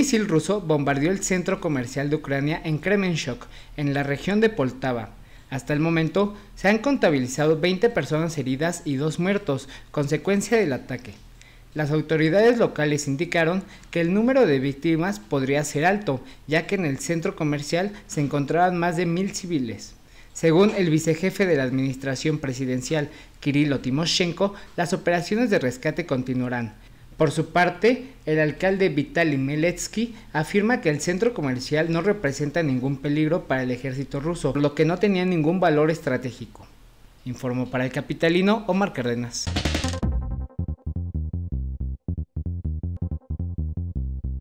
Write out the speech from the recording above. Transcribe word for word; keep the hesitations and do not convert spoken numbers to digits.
misil ruso bombardeó el centro comercial de Ucrania en Kremenchuk, en la región de Poltava. Hasta el momento, se han contabilizado veinte personas heridas y dos muertos, consecuencia del ataque. Las autoridades locales indicaron que el número de víctimas podría ser alto, ya que en el centro comercial se encontraban más de mil civiles. Según el vicejefe de la administración presidencial, Kirilo Timoshenko, las operaciones de rescate continuarán. Por su parte, el alcalde Vitaly Meletsky afirma que el centro comercial no representa ningún peligro para el ejército ruso, por lo que no tenía ningún valor estratégico. Informó para El Capitalino Omar Cárdenas.